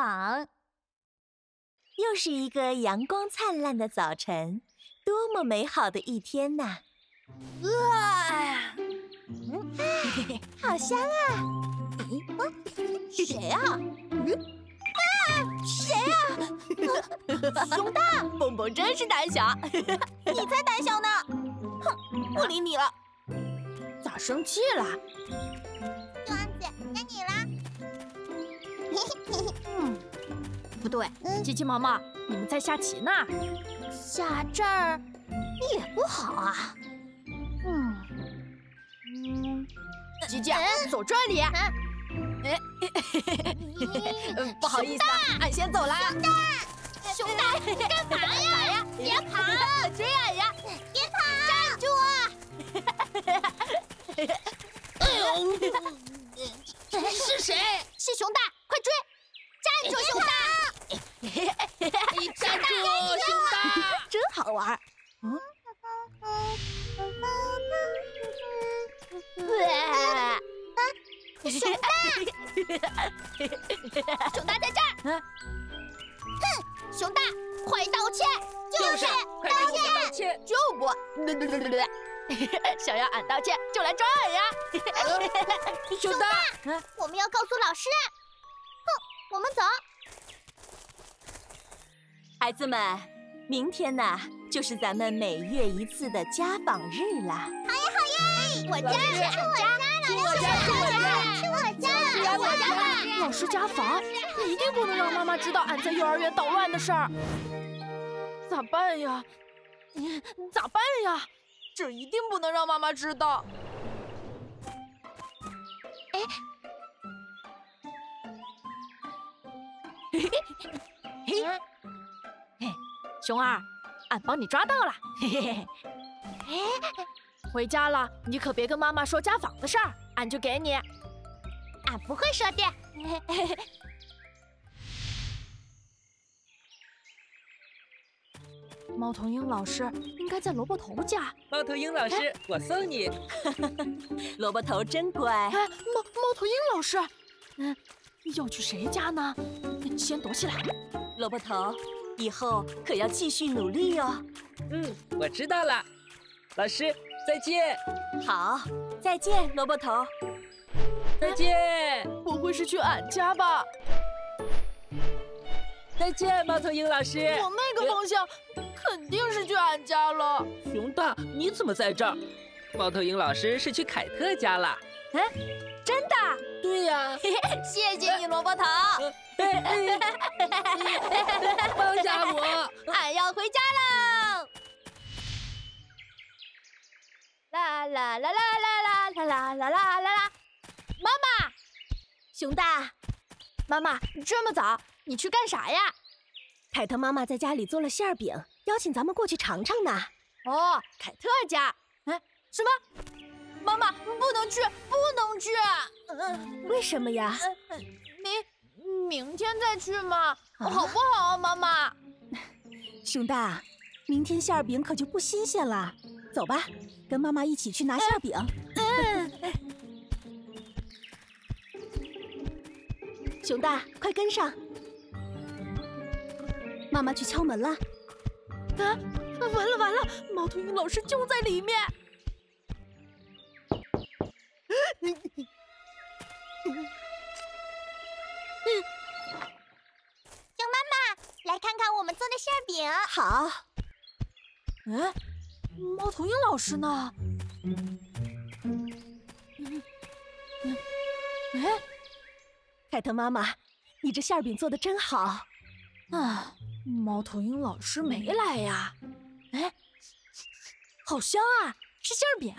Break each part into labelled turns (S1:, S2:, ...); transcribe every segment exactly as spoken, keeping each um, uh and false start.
S1: 访。
S2: 又是一个阳光灿烂的早晨，多么美好的一天呐！
S1: 啊，
S2: 嗯，好香啊！谁啊？谁啊？熊大，
S1: 蹦蹦真是胆小，
S2: 你才胆小呢！哼，不理你了。
S1: 咋生气了？
S3: 熊王子，该你啦。
S1: 嗯，不对，琪琪毛毛，你们在下棋呢。
S3: 下这儿也不好啊。
S1: 嗯嗯，琪琪，走这里。哎，不好意思，俺先走啦。
S3: 熊大，熊大，干嘛呀？别跑！
S1: 追俺呀！
S3: 别跑！站住啊！
S4: 哎呦，是谁？
S3: 是熊大，快追！站住，熊大！
S4: 你站住，熊大！
S2: 真好玩。嗯。
S3: 熊大，熊大在这儿。哼，熊大，快道歉！
S4: 就是，快给我们道歉！
S1: 就不，想要俺道歉就来抓俺呀！
S3: 熊大，我们要告诉老师。哼，我们走。
S2: 孩子们，明天呢，就是咱们每月一次的家访日啦。
S3: 好耶，好耶！我家是俺家。
S4: 是我家，是我家，
S3: 是我家，
S4: 是我家。
S1: 老师家访，一定不能让妈妈知道俺在幼儿园捣乱的事儿。咋办呀？咋办呀？这一定不能让妈妈知道。
S3: 哎，
S1: 嘿嘿嘿，嘿，熊二，俺帮你抓到了。嘿嘿嘿。
S3: 哎。
S1: 回家了，你可别跟妈妈说家访的事儿，俺就给你。
S3: 俺不会说的。
S1: 猫头鹰老师应该在萝卜头家。
S4: 猫头鹰老师，我送你。
S2: 萝卜头真乖。
S1: 哎，猫猫头鹰老师，嗯，要去谁家呢？先躲起来。
S2: 萝卜头，以后可要继续努力哟。
S4: 嗯，我知道了。老师。再见。
S2: 好，再见，萝卜头。
S4: 再见。
S1: 不会是去俺家吧？
S4: 再见，猫头鹰老师。
S1: 往那个方向，肯定是去俺家了。
S4: 熊大，你怎么在这儿？猫头鹰老师是去凯特家了。
S2: 嗯，真的？
S4: 对呀。
S2: 谢谢你，萝卜头。
S4: 放下我！
S2: 俺要回家喽。啦啦啦啦啦啦啦啦啦啦啦啦！妈妈，熊大，
S1: 妈妈，这么早，你去干啥呀？
S2: 凯特妈妈在家里做了馅饼，邀请咱们过去尝尝呢。
S1: 哦，凯特家？哎，什么？妈妈，不能去，不能去！
S2: 嗯，为什么呀？
S1: 明明天再去嘛，啊、好不好啊，妈妈？
S2: 熊大，明天馅饼可就不新鲜了。走吧，跟妈妈一起去拿馅饼。嗯，熊大，快跟上！妈妈去敲门了。
S1: 啊，完了完了，猫头鹰老师就在里面。
S3: 熊妈妈，来看看我们做的馅饼。
S2: 好。
S1: 哎。猫头鹰老师呢？哎，
S2: 凯特妈妈，你这馅饼做的真好。
S1: 啊，猫头鹰老师没来呀？哎，好香啊，是馅饼。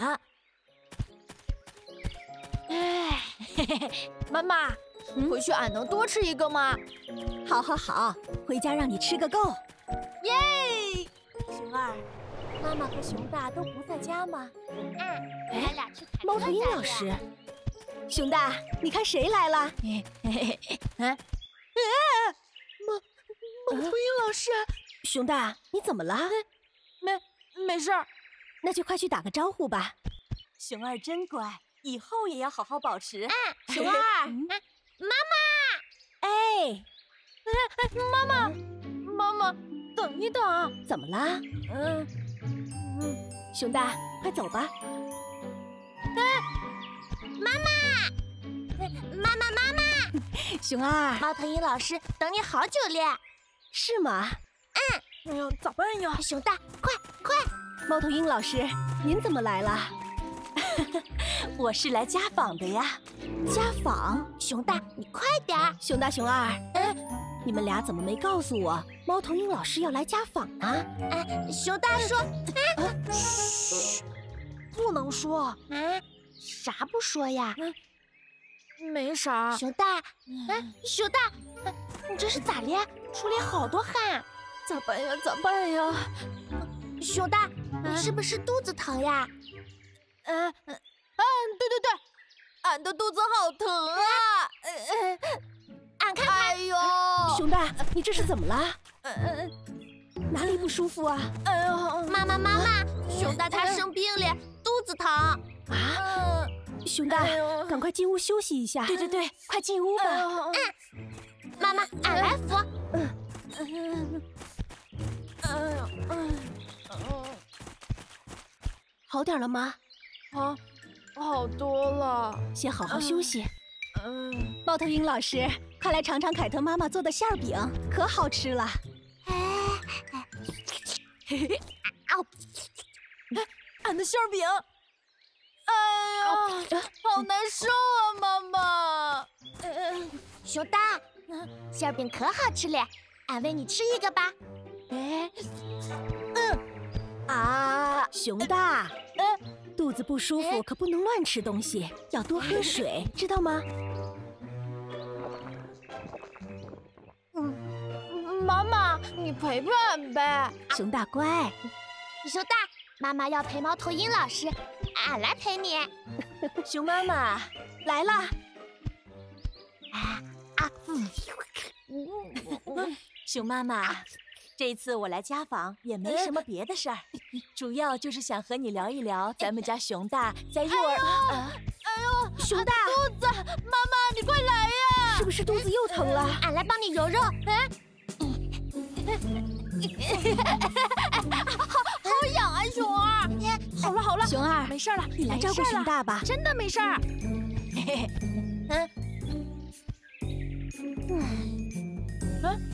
S1: 哎，嘿嘿嘿，妈妈，嗯、回去俺能多吃一个吗？
S2: 好，好，好，回家让你吃个够。
S1: 耶！
S2: 熊二。妈妈和熊大都不在家吗？
S3: 嗯，俺俩去凯特家里。
S2: 猫头鹰老师，熊大，你看谁来了？
S1: 嘿嘿嘿，哎，哎，猫猫头鹰老师，
S2: 熊大，你怎么了？
S1: 没没事儿，
S2: 那就快去打个招呼吧。熊二真乖，以后也要好好保持。
S3: 嗯，
S2: 熊二，
S3: 嗯、妈妈，
S2: 哎，
S1: 妈妈，妈妈，等一等。
S2: 怎么啦？
S1: 嗯嗯，
S2: 熊大，快走吧。
S3: 妈妈，妈妈，妈妈，
S2: 熊二，
S3: 猫头鹰老师等你好久了。
S2: 是吗？
S1: 哎呀，咋办呀？
S3: 熊大，快快！
S2: 猫头鹰老师，您怎么来了？我是来家访的呀。家访？
S3: 熊大，你快点儿！
S2: 熊大、熊二，嗯，你们俩怎么没告诉我猫头鹰老师要来家访呢？
S3: 哎，熊大说，啊，
S1: 嘘，不能说。
S3: 啊，啥不说呀？
S1: 没啥。
S3: 熊大，哎，熊大，你这是咋了？出来好多汗。
S1: 咋办呀？咋办呀？
S3: 熊大，你是不是肚子疼呀？
S1: 嗯嗯嗯，对对对，俺的肚子好疼啊！
S3: 俺看看。
S1: 哎呦，
S2: 熊大，你这是怎么了？
S1: 嗯嗯，
S2: 哪里不舒服啊？
S1: 哎呦，
S3: 妈妈妈妈，熊大他生病了，肚子疼。
S2: 啊，熊大，赶快进屋休息一下。对对对，快进屋吧。
S3: 嗯，妈妈，俺来扶。
S1: 嗯嗯嗯嗯嗯，
S2: 好点了吗？
S1: 好，好多了。
S2: 先好好休息。
S1: 嗯，
S2: 猫头鹰老师，快来尝尝凯特妈妈做的馅儿饼，可好吃了。
S3: 哎，嘿嘿，
S1: 哦，俺的馅儿饼。哎呀，好难受啊，妈妈。
S3: 嗯，熊大，馅儿饼可好吃了，俺喂你吃一个吧。
S2: 哎，嗯，啊，熊大，哎，肚子不舒服可不能乱吃东西，要多喝水，知道吗？
S1: 嗯，妈妈，你陪陪俺呗。
S2: 熊大乖。
S3: 熊大，妈妈要陪猫头鹰老师，俺来陪你。
S2: 熊妈妈来啦！
S3: 啊啊，嗯，
S2: 熊妈妈。这次我来家访也没什么别的事儿，主要就是想和你聊一聊咱们家熊大在幼儿……
S1: 哎呦，哎呦，
S2: 熊大
S1: 肚子，妈妈你快来呀！
S2: 是不是肚子又疼了？
S3: 俺来帮你揉揉。
S1: 哎，好好痒啊，熊二！好了好了，
S2: 熊二，
S1: 没事了，
S2: 你来照顾熊大吧。
S1: 真的没事儿。
S2: 嘿嘿，
S1: 嗯嗯。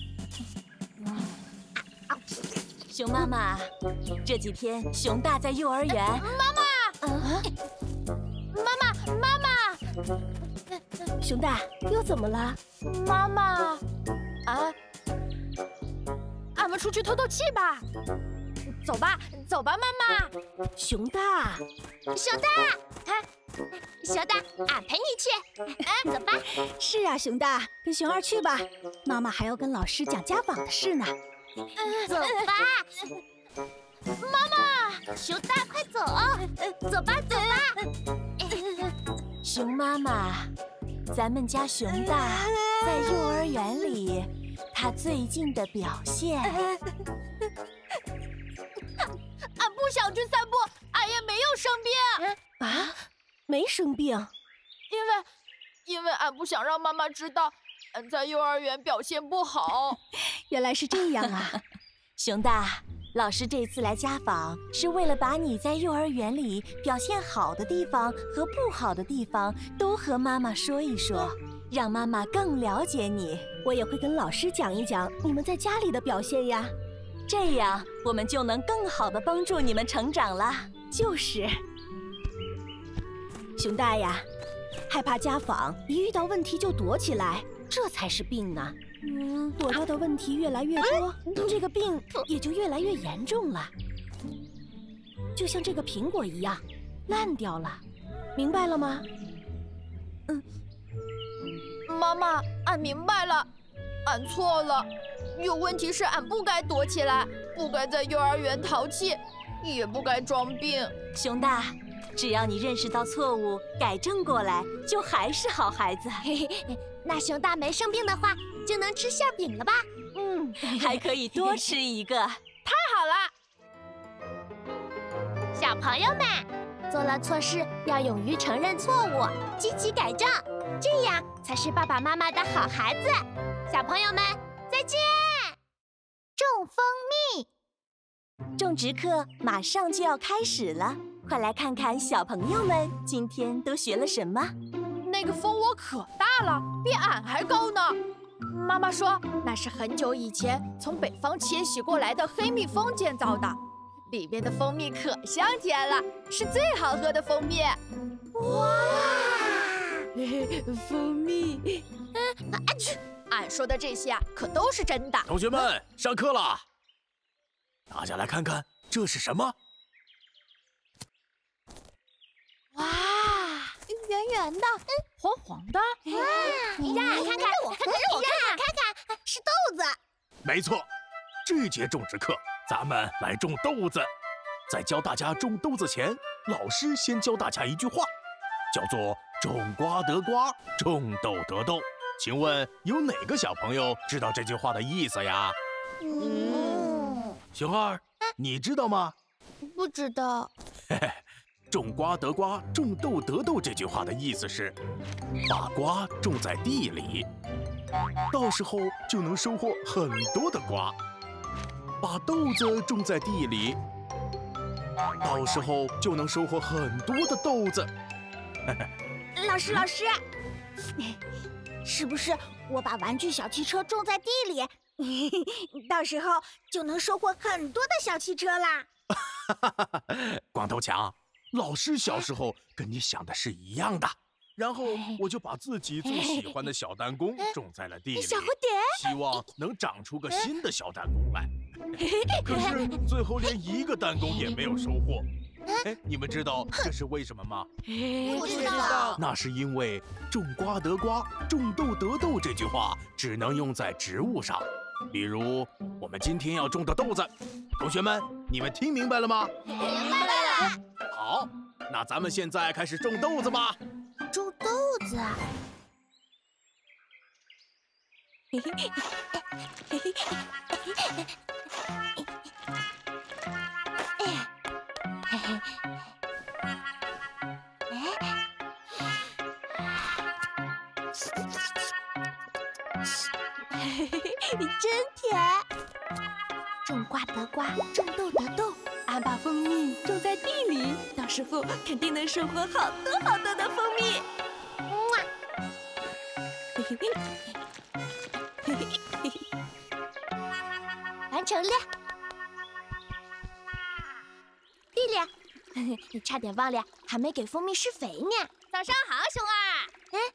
S2: 熊妈妈，这几天熊大在幼儿园。
S1: 妈妈，啊，妈妈，妈妈，
S2: 熊大又怎么了？
S1: 妈妈，啊，俺们出去透透气吧。走吧，走吧，妈妈。
S2: 熊大，
S3: 熊大，哎，熊大，俺陪你去。哎，走吧。
S2: 是啊，熊大，跟熊二去吧。妈妈还要跟老师讲家访的事呢。
S3: 走吧，
S1: 妈妈，
S3: 熊大，快走！走吧，走吧。
S2: 熊妈妈，咱们家熊大在幼儿园里，他最近的表现……
S1: 俺不想去散步，俺也没有生病
S2: 啊，没生病，
S1: 因为，因为俺不想让妈妈知道。俺在幼儿园表现不好，
S2: 原来是这样啊！熊大，老师这次来家访是为了把你在幼儿园里表现好的地方和不好的地方都和妈妈说一说，让妈妈更了解你。我也会跟老师讲一讲你们在家里的表现呀，这样我们就能更好的帮助你们成长了。就是，熊大呀，害怕家访，一遇到问题就躲起来。这才是病呢，嗯，躲到的问题越来越多，这个病也就越来越严重了。就像这个苹果一样，烂掉了，明白了吗？
S1: 嗯，妈妈，俺明白了，俺错了。有问题是俺不该躲起来，不该在幼儿园淘气，也不该装病。
S2: 熊大，只要你认识到错误，改正过来，就还是好孩子。
S3: 嘿嘿。那熊大没生病的话，就能吃馅饼了吧？
S2: 嗯，还可以多吃一个，
S1: 太好了！
S3: 小朋友们，做了错事要勇于承认错误，积极改正，这样才是爸爸妈妈的好孩子。小朋友们，再再见。种蜂蜜，
S2: 种植课马上就要开始了，快来看看小朋友们今天都学了什么。
S1: 那个蜂窝可大了，比俺还高呢。妈妈说那是很久以前从北方迁徙过来的黑蜜蜂建造的，里面的蜂蜜可香甜了，是最好喝的蜂蜜。
S3: 哇！
S1: 蜂蜜，嗯，啊去！俺说的这些啊，可都是真的。
S5: 同学们，上课了！大家来看看这是什么？
S3: 哇，圆圆的，嗯，
S1: 黄黄的。
S3: 哇！让俺看看，我看看，让我看看，是豆子。
S5: 没错，这节种植课咱们来种豆子。在教大家种豆子前，老师先教大家一句话，叫做“种瓜得瓜，种豆得豆”。请问有哪个小朋友知道这句话的意思呀？
S3: 嗯，
S5: 熊二，你知道吗？
S1: 不知道。
S5: 嘿嘿，种瓜得瓜，种豆得豆这句话的意思是，把瓜种在地里，到时候就能收获很多的瓜；把豆子种在地里，到时候就能收获很多的豆子。
S3: 老师，老师，是不是我把玩具小汽车种在地里，到时候就能收获很多的小汽车啦？
S5: 光头强，老师小时候跟你想的是一样的，然后我就把自己最喜欢的小弹弓种在了地里，
S3: 小蝴蝶，
S5: 希望能长出个新的小弹弓来。可是最后连一个弹弓也没有收获。哎，你们知道这是为什么吗？
S3: 不知道。
S5: 那是因为“种瓜得瓜，种豆得豆”这句话只能用在植物上，比如我们今天要种的豆子。同学们，你们听明白了吗？
S3: 明白了。
S5: 好，那咱们现在开始种豆子吧。
S3: 种豆子啊！真甜！种瓜得瓜，种豆得豆。
S2: 俺把蜂蜜种在地里，到时候肯定能收获好多好多的蜂蜜。
S3: 哇！完成了。丽丽，你差点忘了，还没给蜂蜜施肥呢。
S1: 早上好，熊二。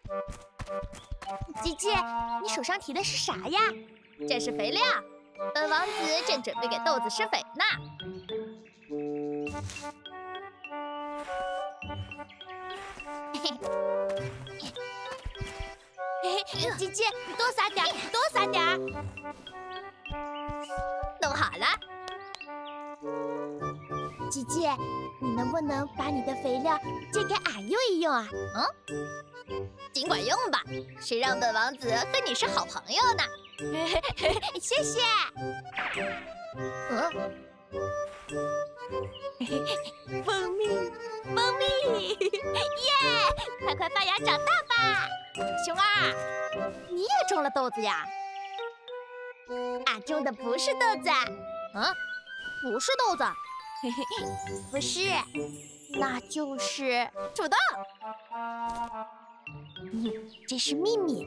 S3: 嗯，姐姐，你手上提的是啥呀？
S1: 这是肥料，本王子正准备给豆子施肥呢。
S3: 姐姐，多撒点，多撒点。
S1: 弄好了。
S3: 姐姐，你能不能把你的肥料借给俺用一用啊？
S1: 嗯，尽管用吧，谁让本王子和你是好朋友呢？
S3: 谢谢。
S1: 嗯，
S3: 蜂蜜，蜂蜜，耶！快快发芽长大吧。
S1: 熊二，你也种了豆子呀？
S3: 俺种的不是豆子。
S1: 嗯，不是豆子。
S3: 不是，
S1: 那就是土豆。
S3: 嗯，这是秘密，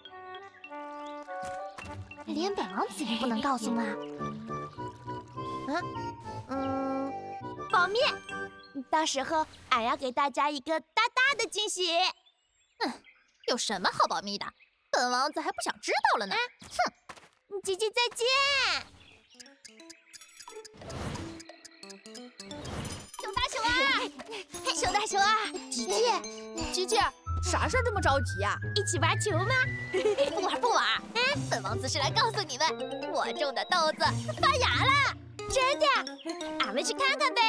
S3: 连本王子也不能告诉吗？嗯嗯，保密，到时候俺要给大家一个大大的惊喜。
S1: 嗯，有什么好保密的？本王子还不想知道了呢。
S3: 哼，姐姐再见。
S1: 熊大熊二，熊大熊二，
S3: 姐姐，
S1: 姐姐，啥事儿这么着急呀？
S3: 一起玩球吗？
S1: 不玩不玩。本王子是来告诉你们，我种的豆子发芽了。
S3: 真的？俺们去看看呗。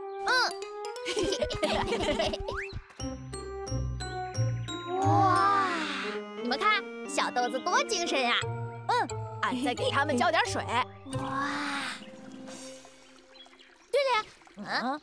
S1: 嗯。哇，你们看，小豆子多精神呀！嗯，俺再给他们浇点水。
S3: 哇。对了，
S1: 嗯。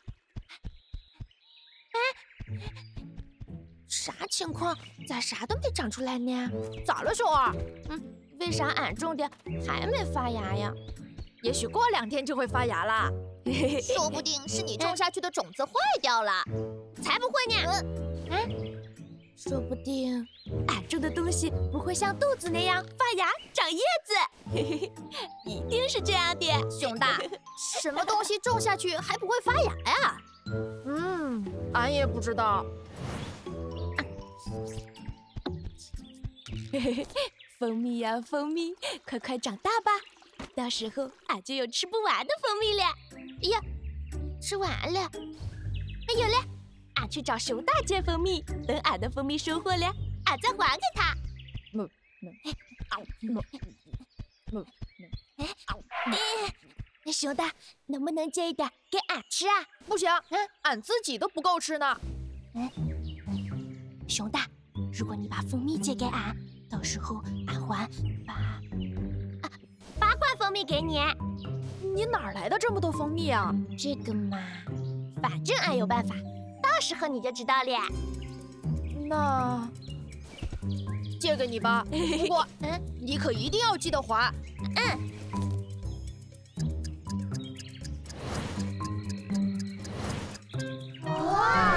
S3: 哎，啥情况？咋啥都没长出来呢？
S1: 咋了，熊二？嗯， 为啥俺种的还没发芽呀？
S6: 也许过两天就会发芽啦。
S1: 说不定是你种下去的种子坏掉了。才不会呢！嗯，说不定俺种的东西不会像豆子那样发芽长叶子。一定是这样的。熊大，什么东西种下去还不会发芽呀？
S6: 嗯，俺也不知道。
S1: 蜂蜜呀，蜂蜜，快快长大吧，到时候俺就有吃不完的蜂蜜了。哎呀，吃完了，哎有了，俺去找熊大借蜂蜜，等俺的蜂蜜收获了，俺再还给他。
S6: 嗯嗯嗯
S1: 嗯，哎，熊大，能不能借一点给俺吃啊？
S6: 不行，嗯，俺自己都不够吃呢。
S1: 嗯，熊大，如果你把蜂蜜借给俺，到时候俺还八啊八罐蜂蜜给你。
S6: 你哪来的这么多蜂蜜啊？
S1: 这个嘛，反正俺有办法，到时候你就知道了。
S6: 那借给你吧，不过，嗯，你可一定要记得还。
S1: 嗯。哇！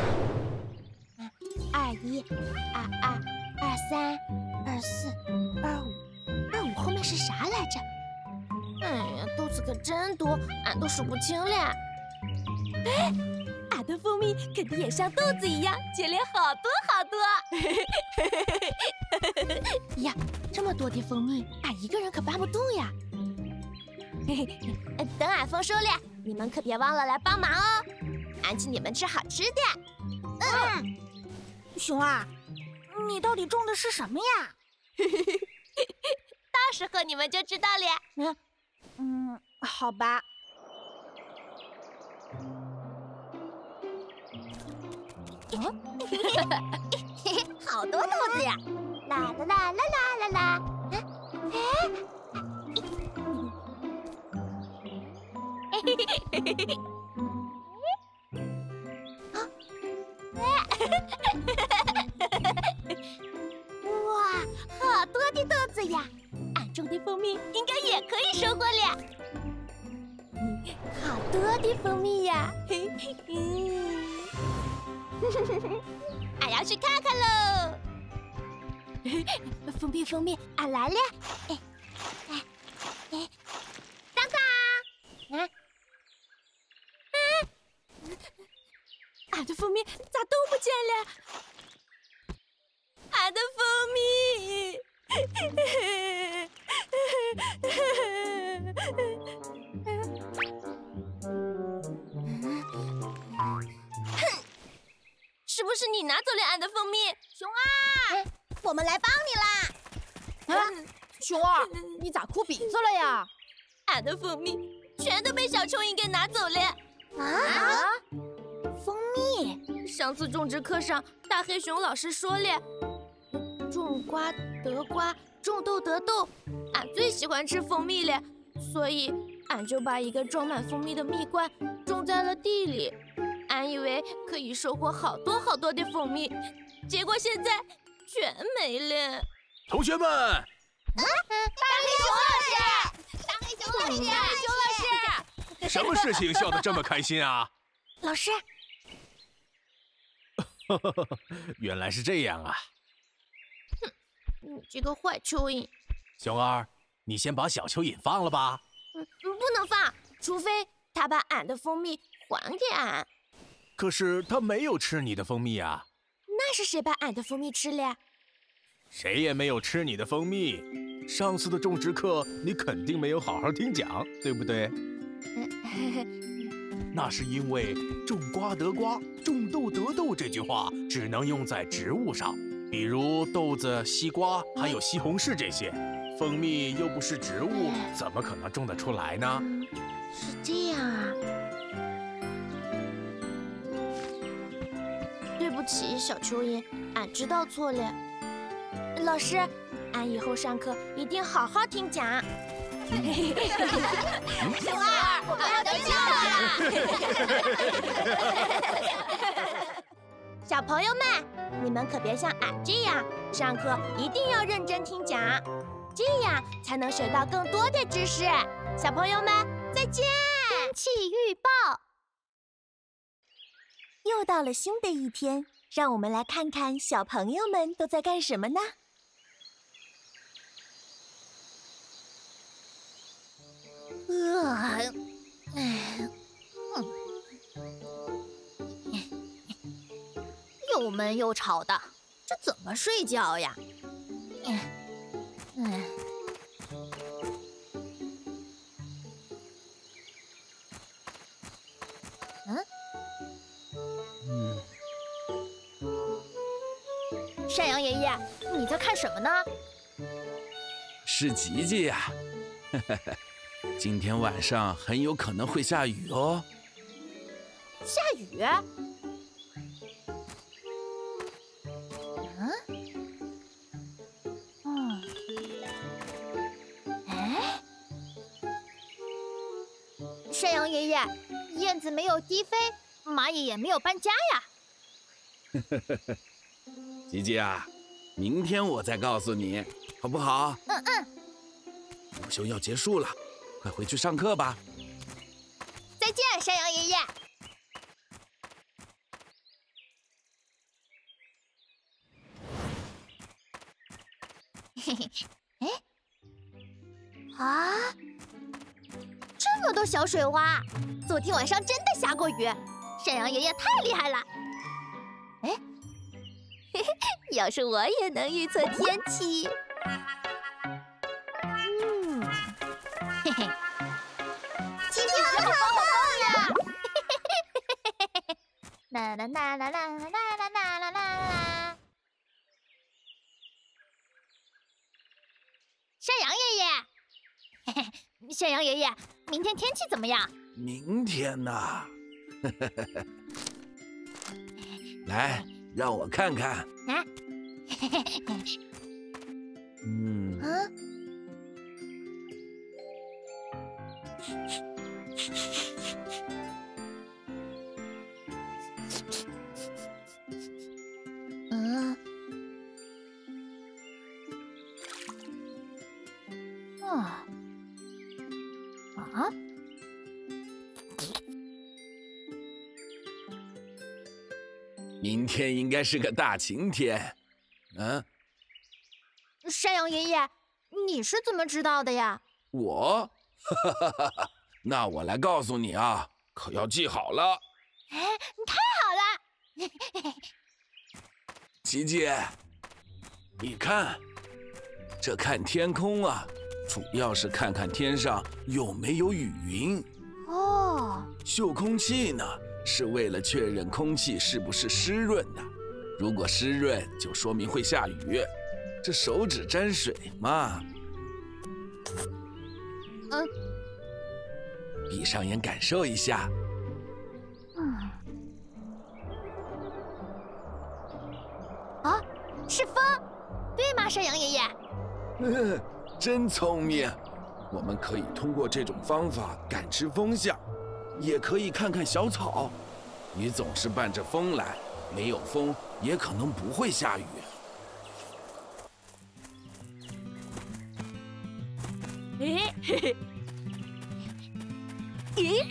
S1: 二一，二二，二三，二四，二五，二五后面是啥来着？哎呀，豆子可真多，俺都数不清了。哎，俺的蜂蜜肯定也像豆子一样结了好多好多。呀，这么多的蜂蜜，俺一个人可搬不动呀。嘿嘿，等俺丰收了，你们可别忘了来帮忙哦。俺请你们吃好吃的。
S3: 嗯，熊二，你到底种的是什么呀？
S1: 到时候你们就知道了。
S3: 嗯嗯，好吧。
S1: 嗯，好多豆子呀！啦啦啦啦啦啦啦！哎，嘿嘿嘿嘿嘿！啊！哇，好多的豆子呀！俺种的蜂蜜应该也可以收获了。好多的蜂蜜呀！嘿，嗯。俺要去看看喽！蜂蜜，蜂蜜，俺来了！哎，哎，哎，当当！啊，啊！俺的蜂蜜咋都不见了？俺的蜂蜜！是不是你拿走了俺的蜂蜜？熊二，我们来帮你啦！
S6: 啊，熊二，你咋哭鼻子了呀？
S1: 俺的蜂蜜全都被小蚯蚓给拿走了。
S3: 啊？蜂蜜？
S1: 上次种植课上，大黑熊老师说了，种瓜得瓜，种豆得豆。俺最喜欢吃蜂蜜了，所以俺就把一个装满蜂蜜的蜜罐种在了地里。俺以为可以收获好多好多的蜂蜜，结果现在全没了。
S5: 同学们，啊，
S1: 大黑熊老师，大黑熊老师，大黑熊老师，
S5: 什么事情笑得这么开心啊？
S3: 老师，
S5: 原来是这样啊！
S1: 哼，你这个坏蚯蚓！
S5: 熊二，你先把小蚯蚓放了吧。
S1: 嗯，不能放，除非他把俺的蜂蜜还给俺。
S5: 可是他没有吃你的蜂蜜啊！
S1: 那是谁把俺的蜂蜜吃了？
S5: 谁也没有吃你的蜂蜜。上次的种植课你肯定没有好好听讲，对不对？那是因为“种瓜得瓜，种豆得豆”这句话只能用在植物上，比如豆子、西瓜，还有西红柿这些。蜂蜜又不是植物，怎么可能种得出来呢？
S1: 嗯，是这样啊。对不起，小蚯蚓，俺知道错了。老师，俺以后上课一定好好听讲。熊二，我要得救了！小朋友们，你们可别像俺这样，上课一定要认真听讲。
S3: 这样才能学到更多的知识。小朋友们，再见！天气预报。
S2: 又到了新的一天，让我们来看看小朋友们都在干什么呢？
S1: 呃，又闷又吵的，这怎么睡觉呀？嗯嗯。嗯。山羊爷爷，你在看什么呢？
S7: 是吉吉呀，今天晚上很有可能会下雨哦。
S1: 下雨？嗯？嗯？哎？山羊爷爷，燕子没有低飞，蚂蚁也没有搬家呀。
S7: 吉吉啊，明天我再告诉你，好不好？
S1: 嗯嗯。
S7: 午休要结束了，快回去上课吧。
S1: 再见，山羊爷爷。嘿嘿，哎，啊，这么多小水洼，昨天晚上真的下过雨，山羊爷爷太厉害了。哎，嘿嘿，要是我也能预测天气，嗯，嘿嘿，天气好棒呀！嘿嘿嘿嘿嘿，啦啦啦啦啦啦啦啦啦啦！山羊爷爷，嘿嘿，山羊爷爷，明天天气怎么样？
S7: 明天呐，来，让我看看。
S1: 啊，嘿嘿嘿，
S7: 嗯。
S1: 嗯。嗯。啊。啊？
S7: 明天应该是个大晴天。嗯。
S1: 山羊爷爷，你是怎么知道的呀？
S7: 我？哈哈哈哈！那我来告诉你啊，可要记好了。
S1: 哎，太好了！
S7: 吉吉，你看，这看天空啊，主要是看看天上有没有雨云。
S1: 哦。
S7: 嗅空气呢，是为了确认空气是不是湿润的。如果湿润，就说明会下雨。这手指沾水嘛。
S1: 嗯。
S7: 闭上眼感受一下。
S1: 嗯。啊，是风，对吗，山羊爷爷？
S7: 嗯，真聪明。我们可以通过这种方法感知风向，也可以看看小草。你总是伴着风来，没有风也可能不会下雨。
S1: 哎，嘿嘿，咦，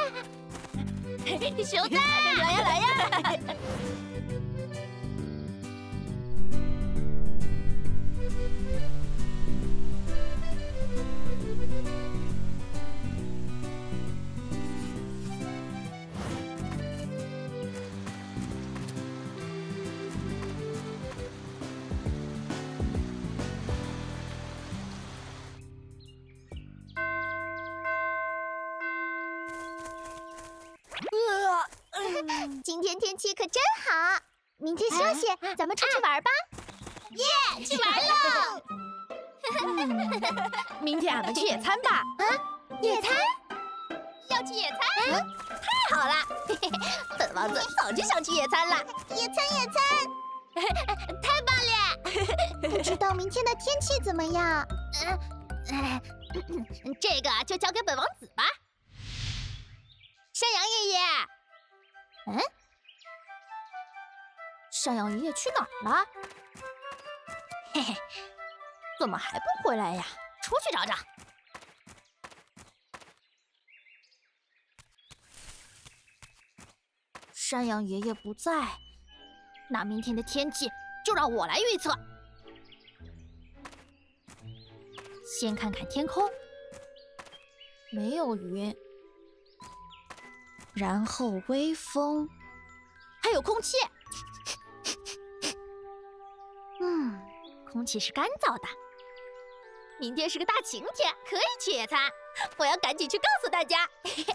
S1: 哎，熊大，来呀来呀！今天天气可真好，明天休息，咱们出去玩吧！耶，去玩喽！
S6: 明天俺们去野餐吧！
S1: 啊，野餐？要去野餐？嗯，太好了！本王子早就想去野餐了。野餐，野餐！太棒了！
S3: 不知道明天的天气怎么样？
S1: 嗯，这个就交给本王子吧。山羊爷爷，嗯，山羊爷爷去哪儿了？嘿嘿， 怎么还不回来呀？出去找找。山羊爷爷不在，那明天的天气就让我来预测。先看看天空，没有云，然后微风，还有空气。嗯，空气是干燥的。明天是个大晴天，可以去野餐。我要赶紧去告诉大家。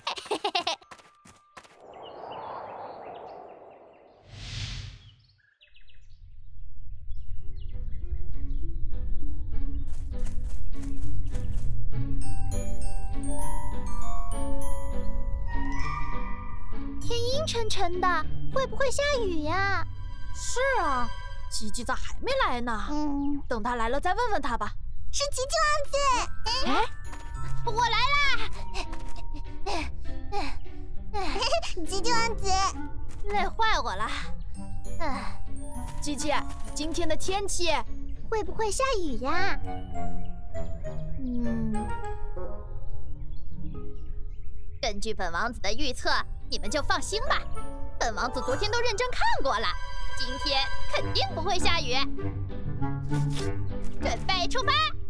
S1: 天阴沉沉的，会不会下雨呀？是啊，吉吉咋还没来呢？嗯，等他来了再问问他吧。
S3: 是吉吉王子。
S1: 哎，我来啦！
S3: 吉吉王子，
S1: 累坏我了。哎，吉吉，今天的天气
S3: 会不会下雨呀？
S1: 嗯，根据本王子的预测，你们就放心吧。本王子昨天都认真看过了，今天肯定不会下雨。准备出发！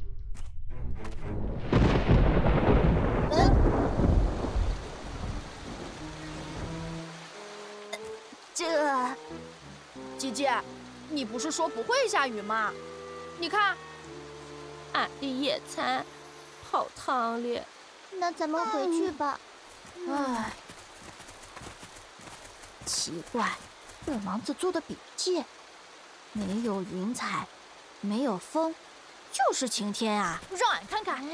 S1: 这，吉吉，你不是说不会下雨吗？你看，
S6: 俺的野餐泡汤里。
S3: 那咱们回去吧。
S1: 唉，奇怪，本王子做的笔记，没有云彩，没有风，就是晴天啊！让俺看看。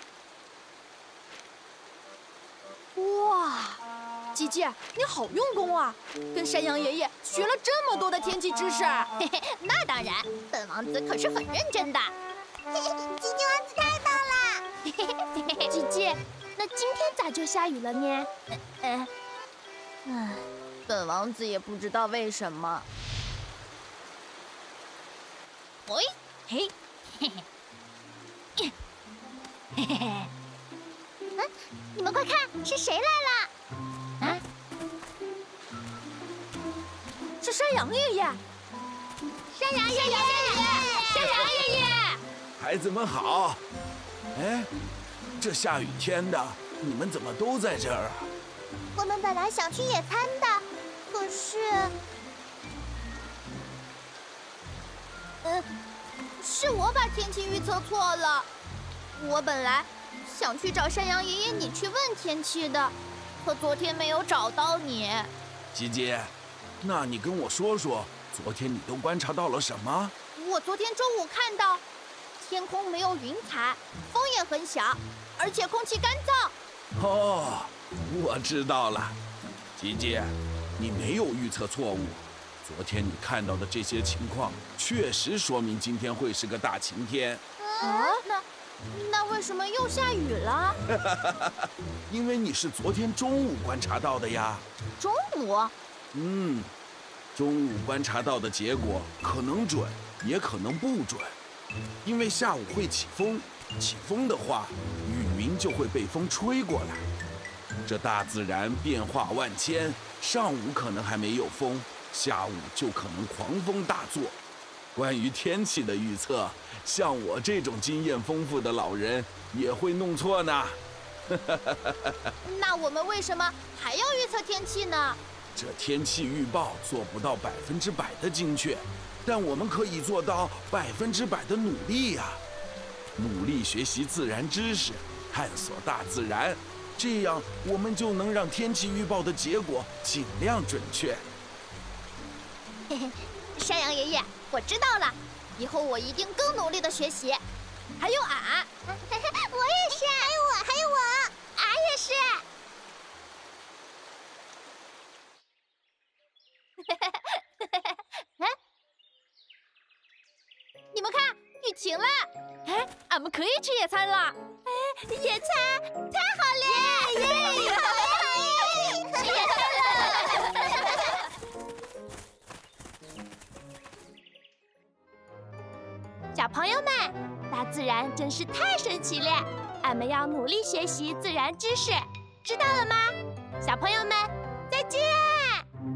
S1: 哇！吉吉，你好用功啊，跟山羊爷爷学了这么多的天气知识。嘿嘿，那当然，本王子可是很认真的。
S3: 吉吉王子太棒了！
S1: 吉吉，那今天咋就下雨了呢？呃，唉，本王子也不知道为什么。喂，嘿，嘿嘿，嘿嘿嘿，
S3: 嗯，你们快看，是谁来了？
S1: 啊，是山羊爷爷！
S3: 山羊爷爷，
S1: 山羊爷爷！
S7: 孩子们好！哎，这下雨天的，你们怎么都在这儿啊？
S3: 我们本来想去野餐的，可是……
S1: 呃，是我把天气预测错了。我本来想去找山羊爷爷你去问天气的。可昨天没有找到你，
S7: 吉吉，那你跟我说说，昨天你都观察到了什么？
S1: 我昨天中午看到，天空没有云彩，风也很小，而且空气干燥。
S7: 哦，我知道了，吉吉，你没有预测错误。昨天你看到的这些情况，确实说明今天会是个大晴天。
S1: 啊，那。那为什么又下雨了？
S7: 因为你是昨天中午观察到的呀。
S1: 中午？
S7: 嗯，中午观察到的结果可能准，也可能不准。因为下午会起风，起风的话，雨云就会被风吹过来。这大自然变化万千，上午可能还没有风，下午就可能狂风大作。关于天气的预测，像我这种经验丰富的老人也会弄错呢。
S1: 那我们为什么还要预测天气呢？
S7: 这天气预报做不到百分之百的精确，但我们可以做到百分之百的努力呀。努力学习自然知识，探索大自然，这样我们就能让天气预报的结果尽量准确。
S1: 嘿嘿，山羊爷爷，我知道了，以后我一定更努力的学习。还有俺，
S3: 我也是，还有我，还有我，
S1: 俺也是。哎，你们看，雨停了。哎，俺们可以去野餐了。
S3: 哎，野餐太好了！耶耶耶！
S1: 去野餐了。小
S8: 朋友们，大自然真是太神奇了，俺们要努力学习自然知识，知道了吗？小朋友们，再见。